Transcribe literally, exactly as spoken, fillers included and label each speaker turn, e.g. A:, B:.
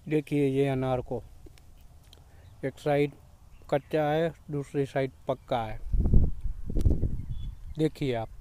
A: देखिए ये अनार को, एक साइड कच्चा है, दूसरी साइड पक्का है। देखिए आप।